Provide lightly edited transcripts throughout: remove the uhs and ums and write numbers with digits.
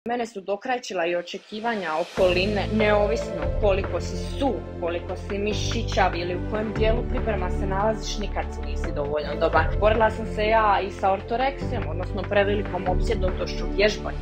Mene su dokrajčila i očekivanja okoline, neovisno koliko si suh, koliko si mišićav ili u kojem dijelu priprema se nalaziš, nikad nisi dovoljno dobar. Borila sam se ja i sa ortoreksijom, odnosno prevelikom opsjednutošću vježbanja.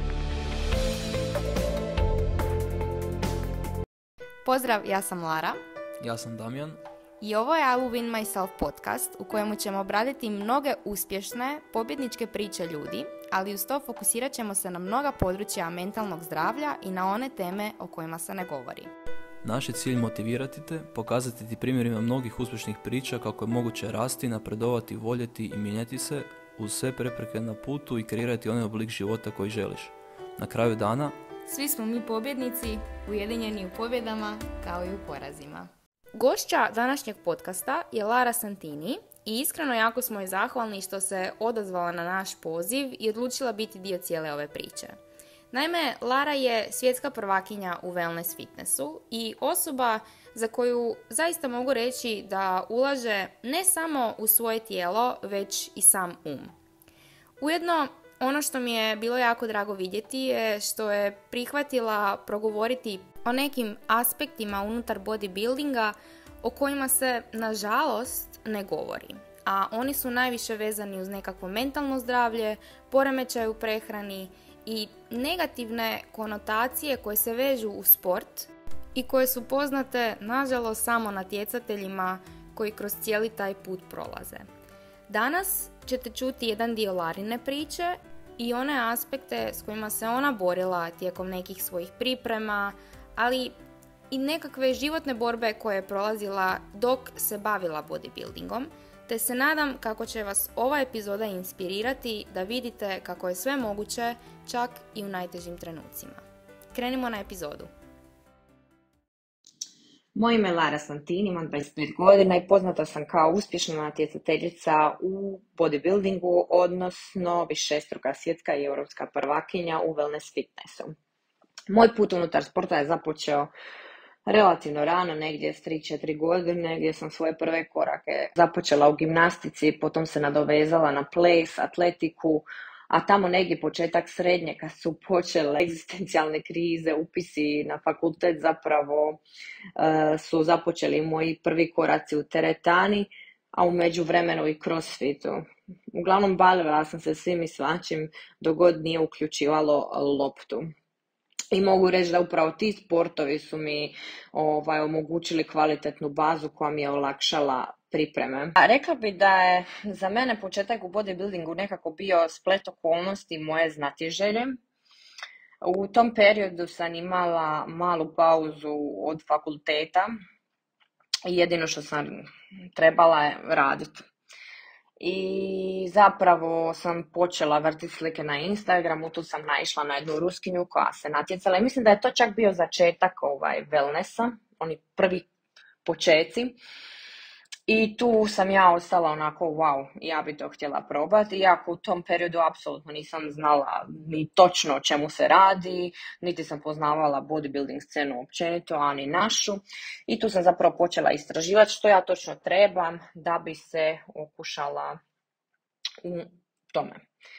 Pozdrav, ja sam Lara. Ja sam Damjan. I ovo je I Will Win Myself podcast u kojemu ćemo obraditi mnoge uspješne, pobjedničke priče ljudi, ali uz to fokusirat ćemo se na mnoga područja mentalnog zdravlja i na one teme o kojima se ne govori. Naš je cilj motivirati te, pokazati ti primjerima mnogih uspješnih priča kako je moguće rasti, napredovati, voljeti i mijenjati se uz sve prepreke na putu i kreirati onaj oblik života koji želiš. Na kraju dana, svi smo mi pobjednici, ujedinjeni u pobjedama kao i u porazima. Gošća današnjeg podcasta je Lara Santini i iskreno jako smo joj zahvalni što se odazvala na naš poziv i odlučila biti dio cijele ove priče. Naime, Lara je svjetska prvakinja u wellness fitnessu i osoba za koju zaista mogu reći da ulaže ne samo u svoje tijelo, već i sam Ujedno, ono što mi je bilo jako drago vidjeti je što je prihvatila progovoriti o nekim aspektima unutar bodybuildinga o kojima se, nažalost, ne govori. A oni su najviše vezani uz nekakvo mentalno zdravlje, poremećaj u prehrani i negativne konotacije koje se vežu u sport i koje su poznate, nažalost, samo natjecateljima koji kroz cijeli taj put prolaze. Danas ćete čuti jedan dio Larine priče i one aspekte s kojima se ona borila tijekom nekih svojih priprema, ali i nekakve životne borbe koje je prolazila dok se bavila bodybuildingom, te se nadam kako će vas ova epizoda inspirirati da vidite kako je sve moguće, čak i u najtežim trenucima. Krenimo na epizodu. Moje ime je Lara Santini, imam 25 godina i poznata sam kao uspješna natjecateljica u bodybuildingu, odnosno višestruka svjetska i europska prvakinja u wellness fitnessu. Moj put unutar sporta je započeo relativno rano, negdje s 3-4 godine, gdje sam svoje prve korake započela u gimnastici, potom se nadovezala na ples, atletiku, a tamo negdje početak srednje kad su počele egzistencijalne krize, upisi na fakultet zapravo su započeli moji prvi koraci u teretani, a u međuvremenu i crossfitu. Uglavnom bavila sam se svim i svačim dok god nije uključivalo loptu. I mogu reći da upravo ti sportovi su mi omogućili kvalitetnu bazu koja mi je olakšala pripreme. Rekla bi da je za mene početak u bodybuildingu nekako bio splet okolnosti moje znatiželje. U tom periodu sam imala malu pauzu od fakulteta i jedino što sam trebala je raditi. I zapravo sam počela vrtiti slike na Instagramu, tu sam naišla na jednu Ruskinju koja se natjecala i mislim da je to čak bio začetak wellnessa, oni prvi počeci. I tu sam ja ostala onako, wow, ja bi to htjela probati, iako u tom periodu apsolutno nisam znala ni točno o čemu se radi, niti sam poznavala bodybuilding scenu općenito, a ni našu. I tu sam zapravo počela istraživati što ja točno trebam da bi se okušala u tome.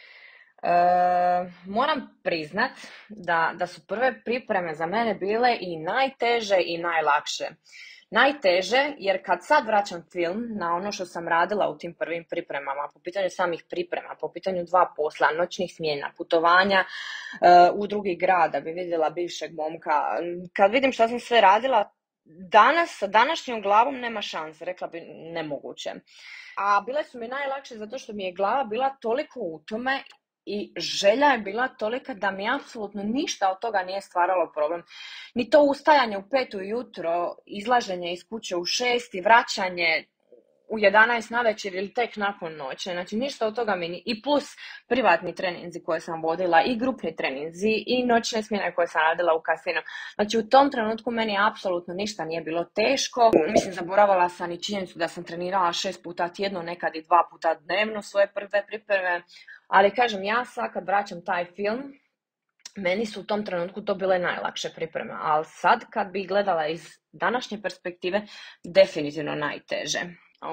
Moram priznat da su prve pripreme za mene bile i najteže i najlakše. Najteže, jer kad sad vraćam film na ono što sam radila u tim prvim pripremama, po pitanju samih priprema, po pitanju 2 posla, noćnih smjena, putovanja u drugi grad da bi vidjela bivšeg momka, kad vidim što sam sve radila, danas sa današnjom glavom nema šanse, rekla bi nemoguće. A bile su mi najlakše zato što mi je glava bila toliko u tome i želja je bila tolika da mi apsolutno ništa od toga nije stvaralo problem. Ni to ustajanje u 5 ujutro, izlaženje iz kuće u 6 i vraćanje u 11 navečer ili tek nakon noće. Znači ništa od toga i plus privatni treninzi koje sam vodila i grupni treninzi i noćne smjene koje sam radila u kasinu. Znači u tom trenutku meni apsolutno ništa nije bilo teško. Mislim, zaboravila sam i činjenicu da sam trenirala 6 puta tjedno, nekad i 2 puta dnevno svoje prve pripreme. Ali kažem, ja sad kad vraćam taj film, meni su u tom trenutku to bile najlakše pripreme. Ali sad kad bi gledala iz današnje perspektive, definitivno najteže.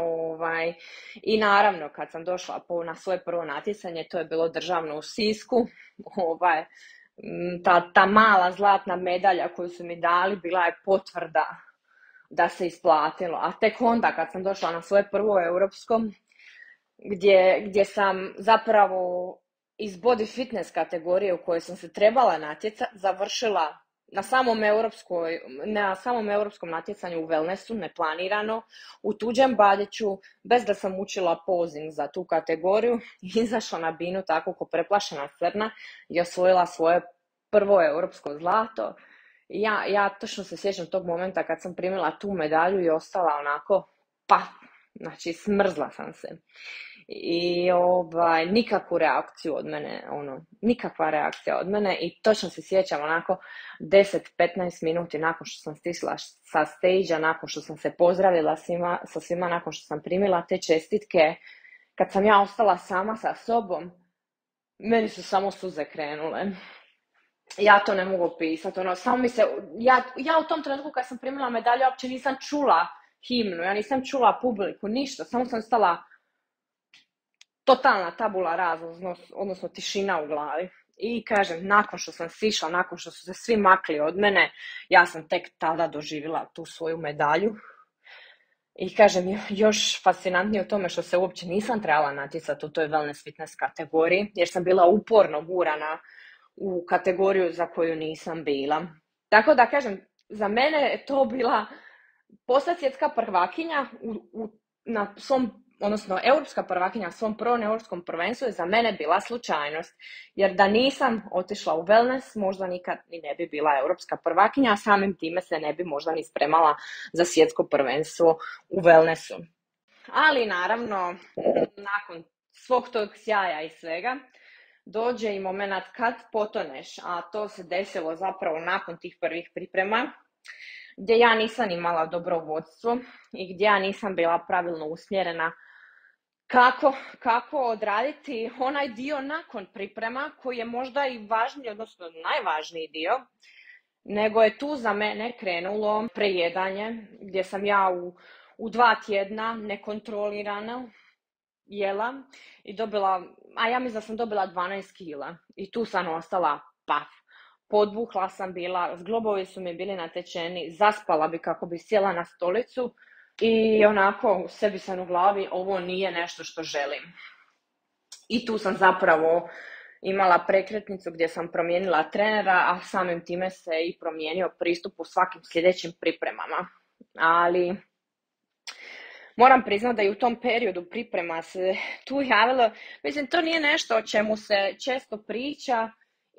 I naravno kad sam došla na svoje prvo natjecanje, to je bilo državno u Sisku, ta mala zlatna medalja koju su mi dali bila je potvrda da se isplatilo. A tek onda kad sam došla na svoje prvo europsko, gdje sam zapravo iz body fitness kategorije u kojoj sam se trebala natjecati, završila na samom europskom natjecanju u wellnessu, neplanirano, u tuđem badiću, bez da sam učila posing za tu kategoriju, izašla na binu tako ko preplašena crna i osvojila svoje prvo europsko zlato. Ja točno se sjećam tog momenta kad sam primila tu medalju i ostala onako, znači smrzla sam se. I nikakvu reakciju od mene, nikakva reakcija od mene i točno se sjećam onako 10-15 minuti nakon što sam stisla sa stage-a, nakon što sam se pozdravila sa svima, nakon što sam primila te čestitke, kad sam ja ostala sama sa sobom, meni su samo suze krenule. Ja to ne mogu opisati, samo mi se, ja u tom trenutku kad sam primila medalju uopće nisam čula himnu, ja nisam čula publiku, ništa, samo sam stala totalna tabula rasa, odnosno tišina u glavi. I kažem, nakon što sam sišla, nakon što su se svi makli od mene, ja sam tek tada doživjela tu svoju medalju. I kažem, još fascinantnije u tome što se uopće nisam trebala natjecati u toj wellness fitness kategoriji, jer sam bila uporno gurana u kategoriju za koju nisam bila. Tako da kažem, za mene je to bila postati svjetska prvakinja na svom, odnosno europska prvakinja na svom prvom europskom prvenstvu je za mene bila slučajnost. Jer da nisam otišla u wellness, možda nikad ni ne bi bila europska prvakinja, a samim time se ne bi možda ni spremala za svjetsko prvenstvo u wellnessu. Ali naravno, nakon svog tog sjaja i svega, dođe i moment kad potoneš, a to se desilo zapravo nakon tih prvih priprema, gdje ja nisam imala dobro vodstvo i gdje ja nisam bila pravilno usmjerena kako odraditi onaj dio nakon priprema koji je možda i važniji, odnosno najvažniji dio, nego je tu za mene krenulo prejedanje gdje sam ja u 2 tjedna nekontrolirano jela i dobila, a ja mislim da sam dobila 12 kila i tu sam ostala podbuhla sam bila, zglobovi su mi bili natečeni, zaspala bi kako bi sjela na stolicu i onako u sebi sam u glavi, ovo nije nešto što želim. I tu sam zapravo imala prekretnicu gdje sam promijenila trenera, a samim time se i promijenio pristup u svakim sljedećim pripremama. Ali moram priznati da i u tom periodu priprema se tu javilo, mislim, to nije nešto o čemu se često priča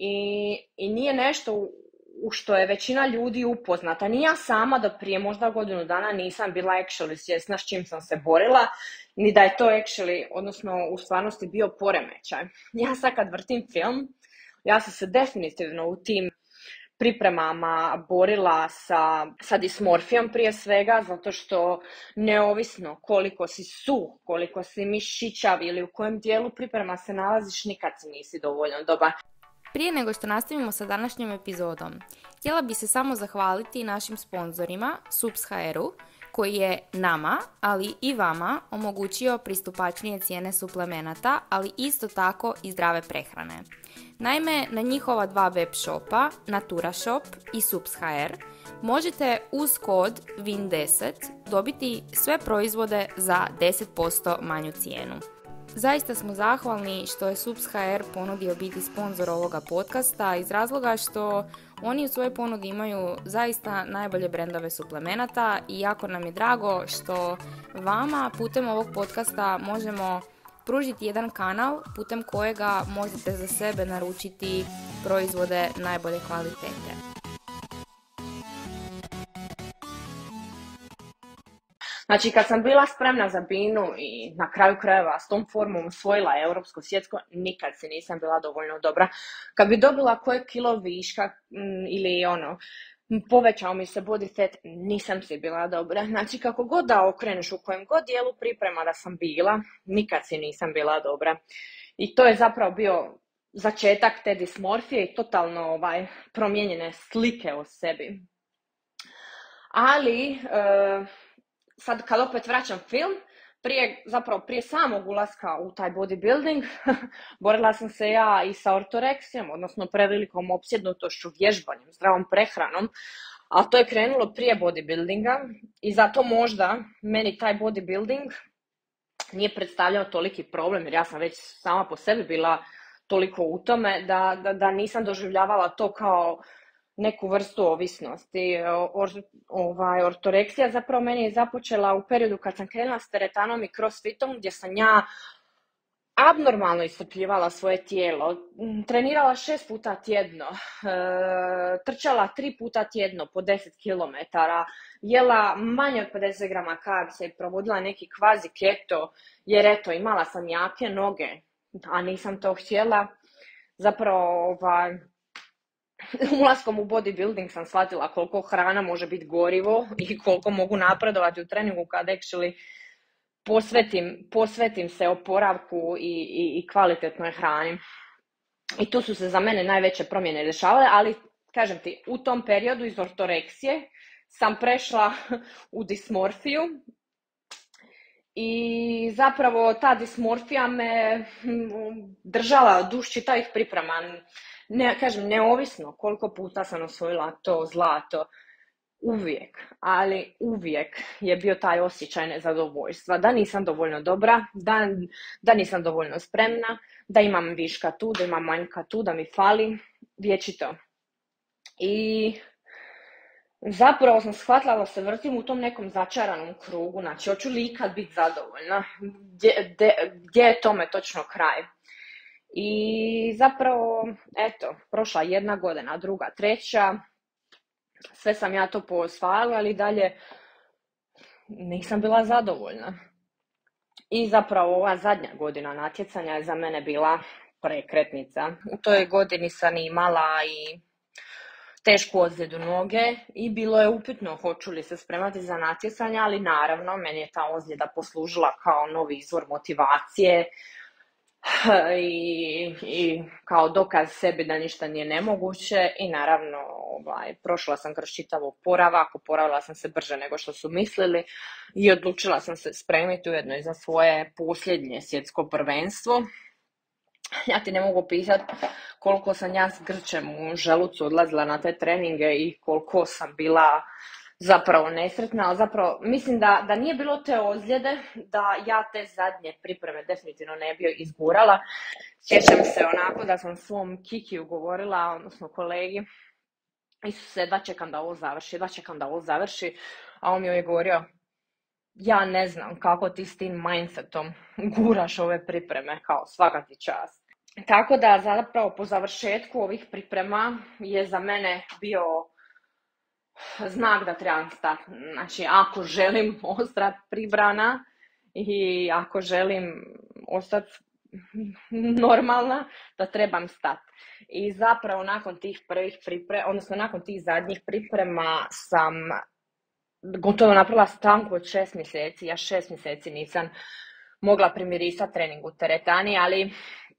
i nije nešto u što je većina ljudi upoznata. Ni ja sama do prije možda godinu dana nisam bila actually svjesna s čim sam se borila, ni da je to actually, odnosno u stvarnosti bio poremećaj. Ja sad kad vrtim film, ja sam se definitivno u tim pripremama borila sa dismorfijom prije svega, zato što neovisno koliko si suh, koliko si mišićav ili u kojem dijelu priprema se nalaziš, nikad si nisi dovoljno dobar. Prije nego što nastavimo sa današnjom epizodom, htjela bi se samo zahvaliti našim sponzorima Subs.hr-u, koji je nama, ali i vama, omogućio pristupačnije cijene suplemenata, ali isto tako i zdrave prehrane. Naime, na njihova 2 web shopa, Natura Shop i Subs.hr, možete uz kod WIN10 dobiti sve proizvode za 10% manju cijenu. Zaista smo zahvalni što je Subs.hr ponudio biti sponzor ovoga podcasta iz razloga što oni u svojoj ponudi imaju zaista najbolje brendove suplemenata i jako nam je drago što vama putem ovog podcasta možemo pružiti jedan kanal putem kojega možete za sebe naručiti proizvode najbolje kvalitete. Znači, kad sam bila spremna za binu i na kraju krajeva s tom formom osvojila europsko, svjetsko, nikad se nisam bila dovoljno dobra. Kad bi dobila koje kilo viška ili povećao mi se body fat, nisam si bila dobra. Znači, kako god da okreneš, u kojem god dijelu priprema da sam bila, nikad si nisam bila dobra. I to je zapravo bio začetak te dismorfije i totalno promijenjene slike o sebi. Ali sad kad opet vraćam film, prije samog ulaska u taj bodybuilding, borila sam se ja i sa ortoreksijom, odnosno prevelikom opsjednutošću vježbanjem, zdravom prehranom, a to je krenulo prije bodybuildinga i zato možda meni taj bodybuilding nije predstavljao toliki problem, jer ja sam već sama po sebi bila toliko u tome da nisam doživljavala to kao neku vrstu ovisnosti. Ortoreksija zapravo meni je započela u periodu kad sam krenula s teretanom i crossfitom, gdje sam ja abnormalno iscrpljivala svoje tijelo, trenirala 6 puta tjedno, trčala 3 puta tjedno po 10 km, jela manje od 50 grama karbsa i provodila neki kvazi keto, jer eto, imala sam jake noge, a nisam to htjela. Zapravo, ulaskom u bodybuilding sam shvatila koliko hrana može biti gorivo i koliko mogu napredovati u treningu kad actually posvetim se oporavku i kvalitetnoj hrani. I tu su se za mene najveće promjene dešavale, ali kažem ti, u tom periodu iz ortoreksije sam prešla u dismorfiju i zapravo ta dismorfija me držala duž čitavih priprema. Neovisno koliko puta sam osvojila to zlato, uvijek je bio taj osjećaj nezadovoljstva, da nisam dovoljno dobra, da nisam dovoljno spremna, da imam viška tu, da imam manjka tu, da mi fali, vječito. I zapravo sam shvatila da se vrtim u tom nekom začaranom krugu, znači hoću li ikad biti zadovoljna, gdje je tome točno kraj. I zapravo, eto, prošla 1 godina, 2, 3, sve sam ja to posvajala, ali dalje nisam bila zadovoljna. I zapravo ova zadnja godina natjecanja je za mene bila prekretnica. U toj godini sam imala i tešku ozljedu noge i bilo je upitno hoću li se spremati za natjecanje, ali naravno meni je ta ozljeda poslužila kao novi izvor motivacije i kao dokaz sebi da ništa nije nemoguće i naravno prošla sam kroz čitav oporavila sam se brže nego što su mislili i odlučila sam se spremiti ujedno i za svoje posljednje svjetsko prvenstvo. Ja ti ne mogu pisati koliko sam ja s grčem u želucu odlazila na te treninge i koliko sam bila zapravo nesretna, ali zapravo mislim da nije bilo te ozljede, da ja te zadnje pripreme definitivno ne bi izgurala. Sjećam se onako da sam svom Kikiju govorila, odnosno kolegi, Isuse, da čekam da ovo završi, a on mi je govorio, ja ne znam kako ti s tim mindsetom guraš ove pripreme, kao svaka ti čast. Tako da zapravo po završetku ovih priprema je za mene bio znak da trebam stati. Znači, ako želim ostati pribrana i ako želim ostati normalna, da trebam stati. I zapravo nakon tih prvih priprema, odnosno nakon tih zadnjih priprema sam gotovo napravila stanku od 6 mjeseci. Ja 6 mjeseci nisam mogla primirisati trening u teretani, ali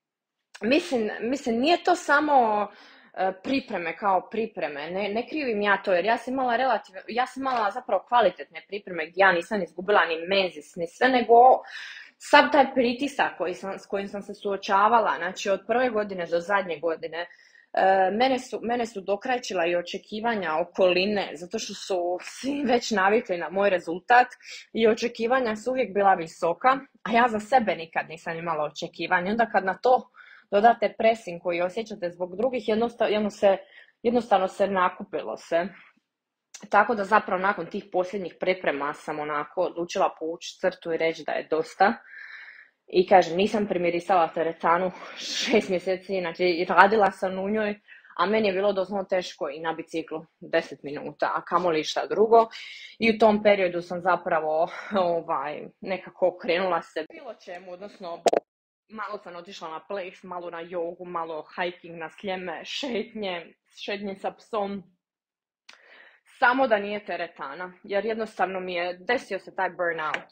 mislim nije to samo pripreme kao pripreme, ne krivim ja to, jer ja sam imala zapravo kvalitetne pripreme gdje ja nisam izgubila ni mezis, ni sve, nego sav taj pritisak s kojim sam se suočavala, znači od prve godine do zadnje godine, mene su dokrajčila i očekivanja okoline, zato što su svi već navikli na moj rezultat i očekivanja su uvijek bila visoka, a ja za sebe nikad nisam imala očekivanja. Onda kad na to dodate pressing koji osjećate zbog drugih, jednostavno se nakupilo se. Tako da zapravo nakon tih posljednjih priprema sam onako odlučila povući crtu i reći da je dosta. I kažem, nisam primirisala teretanu 6 mjeseci, znači radila sam u njoj, a meni je bilo doslovno teško i na biciklu 10 minuta, a kamoli šta drugo. I u tom periodu sam zapravo nekako krenula se bilo čemu, odnosno malo sam otišla na ples, malo na jogu, malo hiking na Sljeme, šetnje sa psom. Samo da nije teretana, jer jednostavno mi je desio se taj burnout.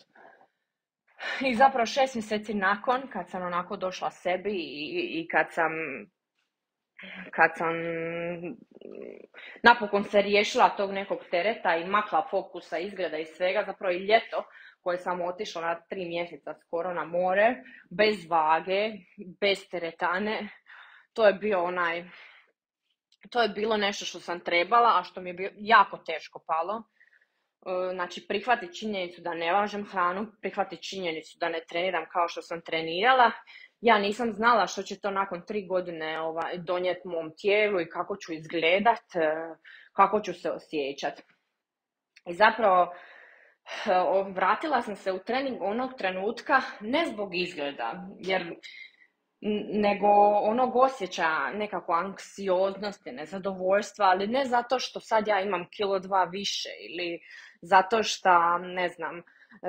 I zapravo 6 mjeseci nakon, kad sam onako došla sebi i kad sam napokon se riješila tog nekog tereta i makla fokusa, izgleda i svega, zapravo i ljeto koje sam otišla na 3 mjeseca skoro na more, bez vage, bez teretane, to je bilo nešto što sam trebala, a što mi je jako teško palo. Znači, prihvatiti činjenicu da ne važem hranu, prihvatiti činjenicu da ne treniram kao što sam trenirala. Ja nisam znala što će to nakon 3 godine donijeti mom tijelu i kako ću izgledat, kako ću se osjećati. I zapravo vratila sam se u trening onog trenutka ne zbog izgleda, nego onog osjećaja nekako anksioznosti, nezadovoljstva, ali ne zato što sad ja imam 1-2 više ili zato što, ne znam,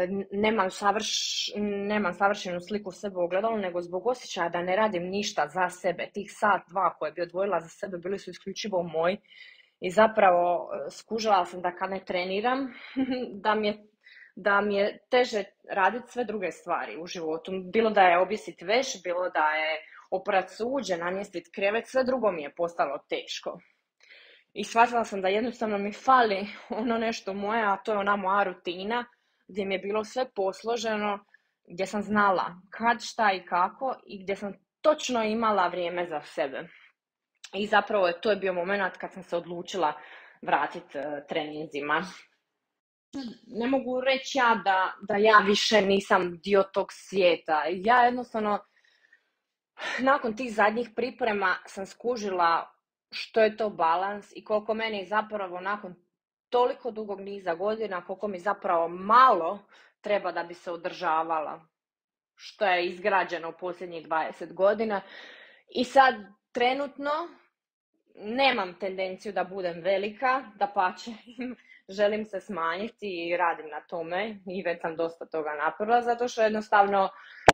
nemam savršenu sliku sebe u ogledalu, nego zbog osjećaja da ne radim ništa za sebe. Tih 1-2 koje bi odvojila za sebe bili su isključivo moji i zapravo skužila sam da kad ne treniram, da mi je teže raditi sve druge stvari u životu. Bilo da je objesiti veš, bilo da je oprat suđe, namjestiti krevet, sve drugo mi je postalo teško. I shvatila sam da jednostavno mi fali ono nešto moje, a to je ona moja rutina, gdje mi je bilo sve posloženo, gdje sam znala kad, šta i kako i gdje sam točno imala vrijeme za sebe. I zapravo to je bio moment kad sam se odlučila vratiti treninzima. Ne mogu reći ja da ja više nisam dio tog svijeta. Ja jednostavno, nakon tih zadnjih priprema sam skužila što je to balans i koliko meni zapravo nakon toliko dugog niza godina, koliko mi zapravo malo treba da bi se održavala, što je izgrađeno u posljednjih 20 godina. I sad trenutno nemam tendenciju da budem velika, dapače, želim se smanjiti i radim na tome i već sam dosta toga napravila, zato što jednostavno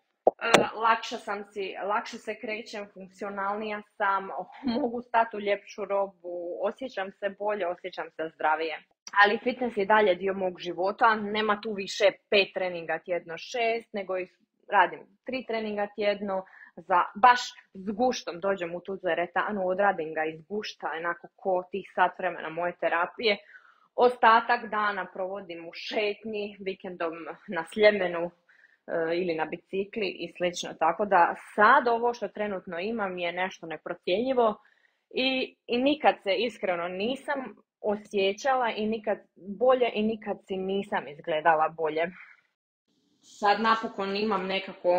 lakše se krećem, funkcionalnija sam, mogu stati u ljepšu robu, osjećam se bolje, osjećam se zdravije. Ali fitness je dalje dio mog života, nema tu više 5 treninga tjedno, 6, nego radim 3 treninga tjedno, baš s guštom dođem u tu teretanu, odradim ga iz gušta, onako ko tih sat vremena moje terapije. Ostatak dana provodim u šetnji, vikendom na Sljemenu ili na bicikli i slično. Tako da sad ovo što trenutno imam je nešto neprocjenjivo i nikad se iskreno nisam osjećala i nikad bolje i nikad si nisam izgledala bolje. Sad napokon imam nekako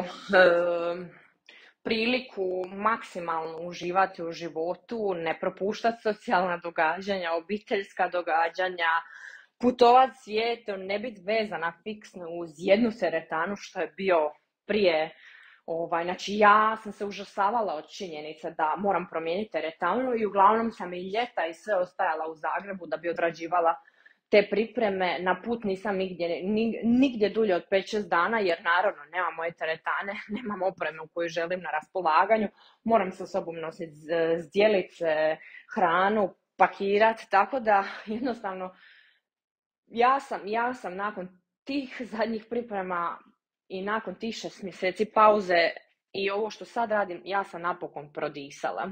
priliku maksimalno uživati u životu, ne propuštati socijalna događanja, obiteljska događanja, putovati svijetom, ne biti vezana fiksno uz jednu teretanu što je bio prije. Znači ja sam se užasavala od činjenice da moram promijeniti teretanu i uglavnom sam i ljeta i sve ostajala u Zagrebu da bi odrađivala te pripreme. Na put nisam nigdje dulje od 5-6 dana jer naravno nemam moje teretane, nemam opremu koju želim na raspolaganju, moram sa sobom nositi zdjelice, hranu, pakirati, tako da jednostavno ja sam nakon tih zadnjih priprema i nakon tih 6 mjeseci pauze i ovo što sad radim, ja sam napokon prodisala.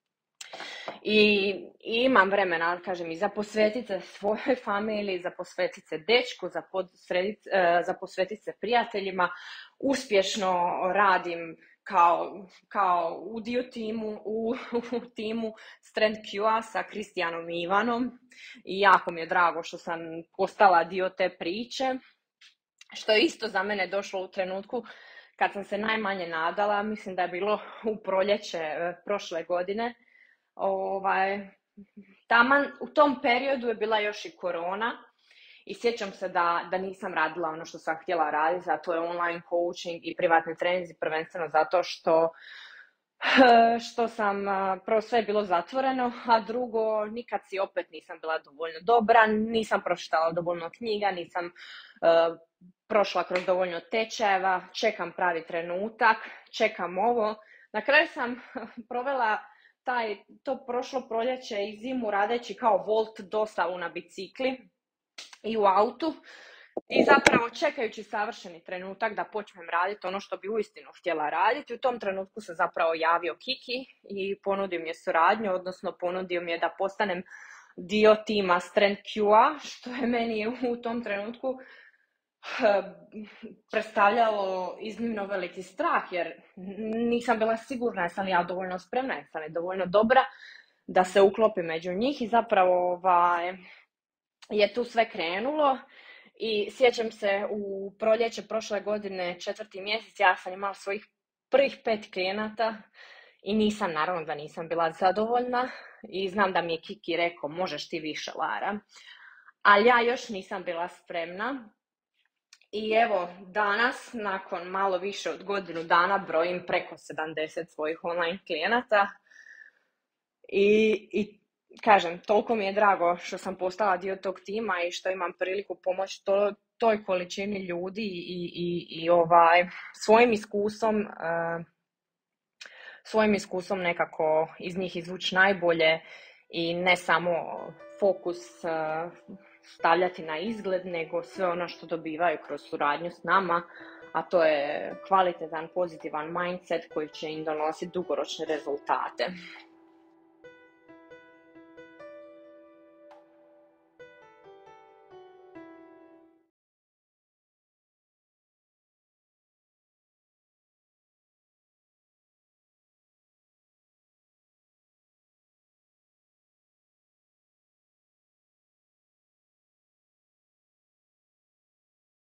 I imam vremena, kažem, i za posvetiti se svojoj familiji, za posvetiti se dečku, za posvetiti se prijateljima. Uspješno radim kao u timu Strength Q-a sa Kristijanom i Ivanom i jako mi je drago što sam postala dio te priče, što je isto za mene došlo u trenutku kad sam se najmanje nadala, mislim da je bilo u proljeće prošle godine. Taman u tom periodu je bila još i korona i sjećam se da nisam radila ono što sam htjela raditi, a to je online coaching i privatni treninzi, prvenstveno zato što sam, prvo sve je bilo zatvoreno, a drugo nikad si opet nisam bila dovoljno dobra, nisam pročitala dovoljno knjiga, nisam prošla kroz dovoljno tečajeva, čekam pravi trenutak, čekam ovo. Na kraju sam provela to prošlo proljeće i zimu radeći kao Volt dostavu na bicikli i u autu i zapravo čekajući savršeni trenutak da počnem raditi ono što bi uistinu htjela raditi. U tom trenutku se zapravo javio Kiki i ponudio mi je suradnju, odnosno ponudio mi je da postanem dio tima Strength Q-a, što je meni u tom trenutku predstavljalo iznimno veliki strah, jer nisam bila sigurna jesam li ja dovoljno spremna, jesam li dovoljno dobra da se uklopi među njih i zapravo je tu sve krenulo. I sjećam se u proljeće prošle godine, 4. mjesec, ja sam imala svojih prvih 5 klijenata i naravno da nisam bila zadovoljna i znam da mi je Kiki rekao možeš ti više, Lara, ali ja još nisam bila spremna. I evo, danas, nakon malo više od godinu dana, brojim preko 70 svojih online klijenata i kažem, toliko mi je drago što sam postala dio tog tima i što imam priliku pomoći toj količini ljudi i svojim iskustvom nekako iz njih izvući najbolje i ne samo fokus stavljati na izgled, nego sve ono što dobivaju kroz suradnju s nama, a to je kvalitetan, pozitivan mindset koji će im donositi dugoročne rezultate.